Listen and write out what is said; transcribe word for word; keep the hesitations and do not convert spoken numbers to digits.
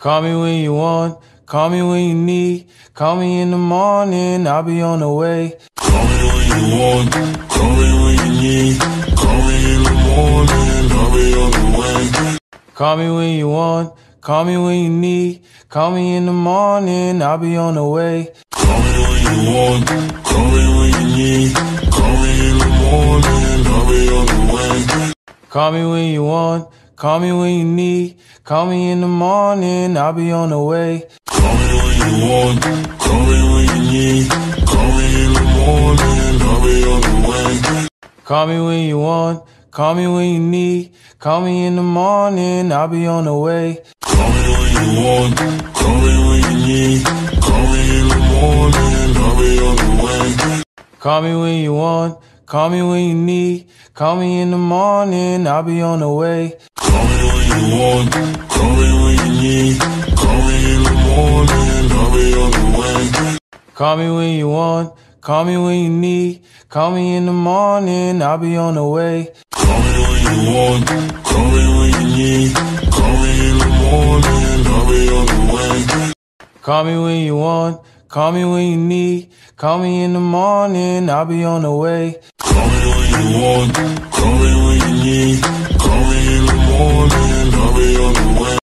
Call me when you want, call me when you need. Call me in the morning, I'll be on the way. Call me when you want, call me when you need. Call me in the morning, I'll be on the way. Call me when you want, call me when you need. Call me in the morning, I'll be on the way. Call me when you want, call me when you need. Call me in the morning, I'll be on the way. Call me when you want, call me when you need. Call me in the morning, I'll be on the way. Call me when you want, call me when you need. Call me in the morning, I'll be on the way. Call me when you want, call me when you need. Call me in the morning, I'll be on the way. Call me when you want, call me when you need. Call me in the morning, I'll be on the way. Call me when you want, call me when you need. Call me in the morning, I'll be on the way. Call me when you want, call me when you need. Call me in the morning, I'll be on the way. Call me when you want, call me when you need. Call me in the morning, I'll be on the way. Call me when you want, call me when you need. Call me in the morning, I'll be on the way. Call me when you want, call me when you need. Call me in the morning, I'll be on the way. Call me when you want, call me when you need. Call me in the morning, I'll be on the way.